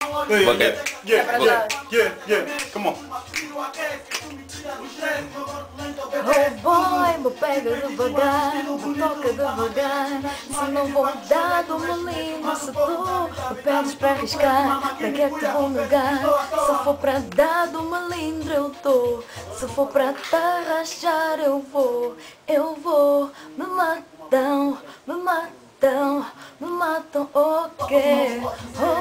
Come on. Oh boy, me pega devagar, me toca devagar. Se não vou dar do molinho, se tu me pedes para arriscar, para que é que te vou negar? Se for para dar do melindre eu dou, se for para te arrastar eu vou. Me matam, me matam, me matam, ok. Oh,